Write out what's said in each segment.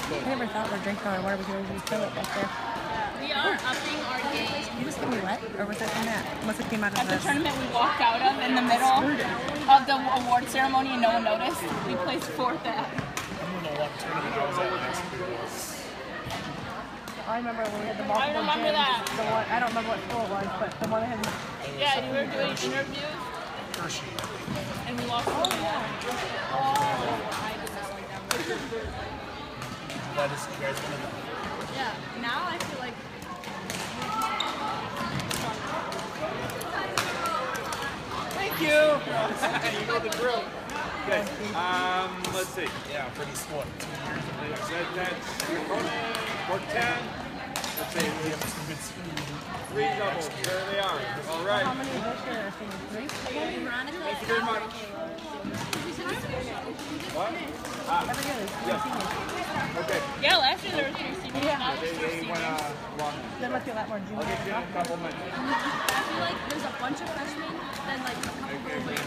never thought we're drinking our water because we fill it back there. We are upping our game. You just give me wet? Or was that from that? Must have came out of At the tournament we walked out of in the middle of the award ceremony and no one noticed. We placed 4th at. I don't know what tournament I was at last year. I remember when we had the multiple I remember gyms, that. The one, I don't remember what school it was, but the one that had... Yeah, you were doing interviews. Hershey. And we lost. Oh, yeah. Oh, I did not like that one. That is, you guys want to know. Yeah, now I feel like... Thank you! You know the drill. Okay, let's see. Yeah, pretty sport. 2 years of That's for 10. Let's see, we have some good speed. 3 doubles. There they are. All right. How many of this year are singing? 3? Thank you very much. What? Every year there's 3 Yes. singing. Okay. Yeah, last year there were 3 seniors. Yeah. Now there's 4 They went seniors. long. There must be a lot more juniors. I'll get you in a couple minutes. I feel like there's a bunch of freshmen, then like a couple going.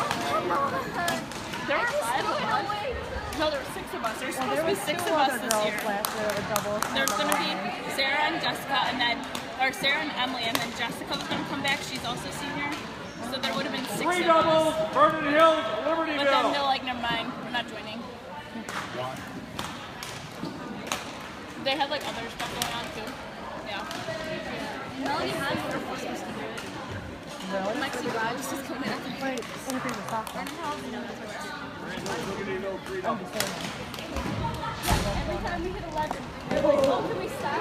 There were 5 of us. No, there were 6 of us. There's supposed There to be was 6 2 of us other this girls year. last year that were doubles. There's going to be Sarah and Jessica, and then, or Sarah and Emily, and then Jessica was going to come back. She's also senior. So there would have been 6 3 of doubles. us. Vernon Hills, But then Libertyville. they're like, never mind, we're not joining. They had like other stuff going on too. Yeah. Melody has her first whiskey. Really? Lexi Rives is coming out. Wait, let me figure this out. And how do you know this person? Look at these old 3 I'm doubles. just saying. Every time we hit 11, we're like, oh, can we stop?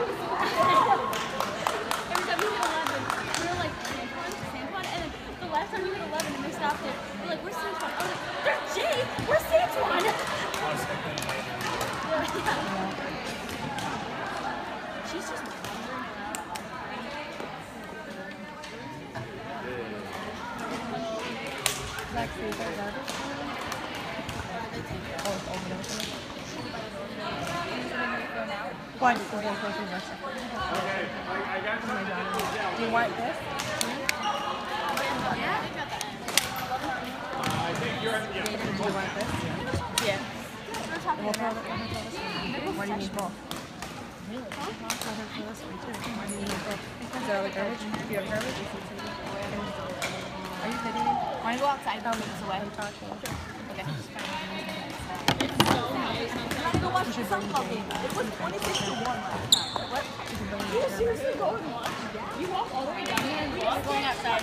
Every time we hit 11, we were like, Santuan, and then the last time we hit 11 and they stopped it, we're like, where's Santuan? I was like, there's Jay! Where's Santuan? She's just wandering around. Lexi, is that garbage? Oh, it's over there. Why did you go to the rest? Okay, I got something. Do you want this? I think you're, yeah. Do you want this? Yeah. We'll throw this. Why do you need both? Really? Huh? I'll throw this one too. Why do you need both? Is there other garbage? Do you have garbage? Are you kidding me? Want to go outside? I'll move this away. I'm talking. Okay. I'm gonna go watch the softball game. It was 26-1 last time. What? You seriously go and watch? You walk all the way down here and walk going outside.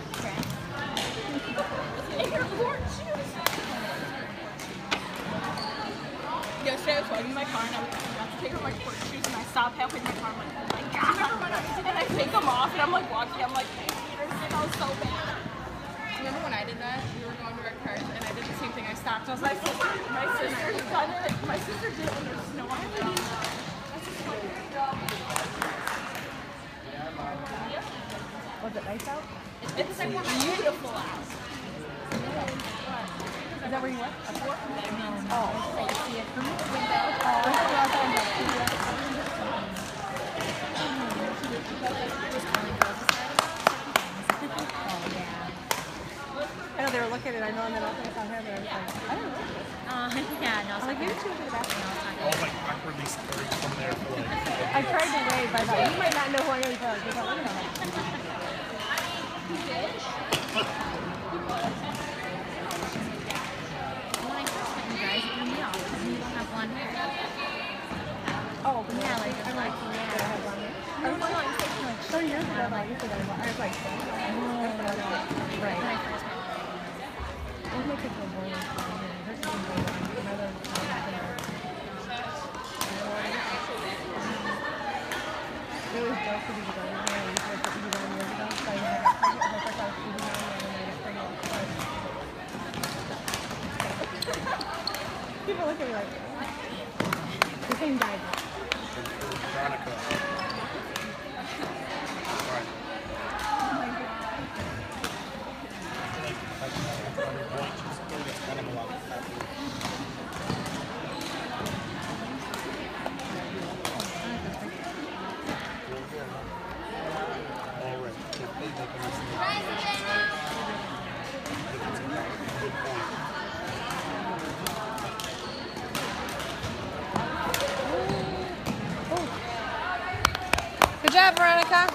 In your court shoes. Yesterday I was walking in my car and I was about to take off my court shoes and I stopped halfway in my car. I'm like, oh my god. And I take them off and I'm like walking. I'm like, and I was so bad. Remember when I did that? We were going to our cars and I did the same thing. I stopped. I was like, my sister's done it. My sister did it when there's snow on the ground. Was it nice out? It's beautiful out. Is that where you went? Oh. See it from the I know they were looking at it. I know, and then I saw him, and I was like, I don't know. yeah, no, I'm like, maybe two to the bathroom. All like awkwardly scurried from there for like. I tried to wave, but I thought, you might not know who I am. So I was like, look at him. when I first met you guys, it threw me off because you don't have blonde hair. Oh, but Yeah, like, I'm like, yeah. I have one. I was like 30 years ago, I'm like, I was like, right. When I first met you. Those make it feel boring. Hers doesn't go on. Another it was dope for people to go in there. We used to put people on years ago. So I had my first time shooting on there, and then I got pregnant. People look at me like, the same guy. Veronica. job, Veronica.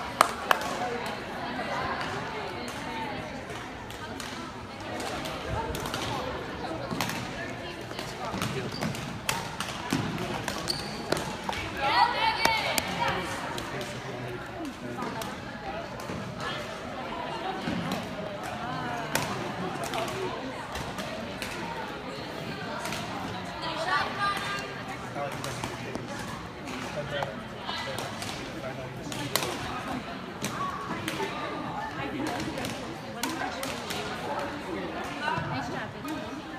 Nice job, Vicky.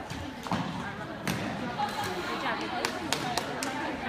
Good job, Vicky.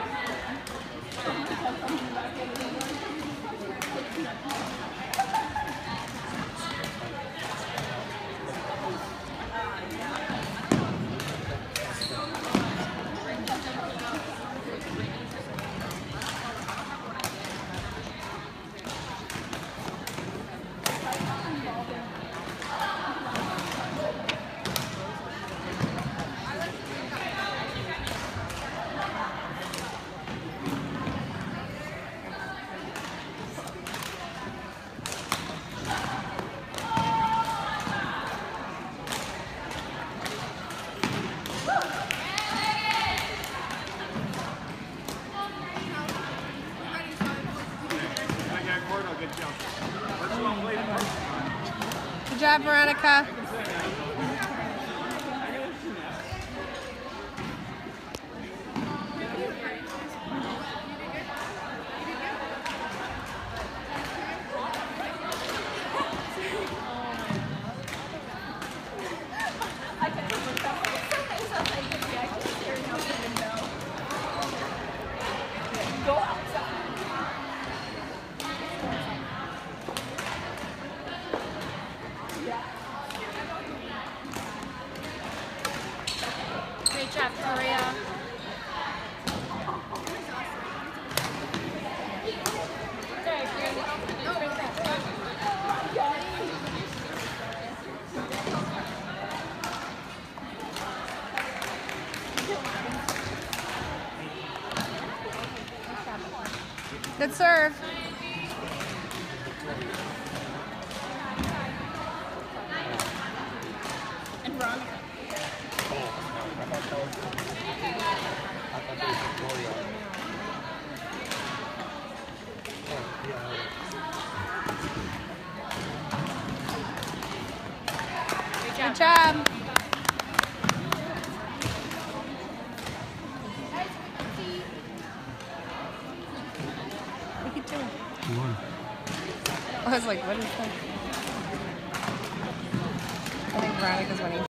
Good job, Veronica. Great job, Victoria. Good serve. And Veronica. Good job. Look at you. I was like, what is that? I think Veronica's winning.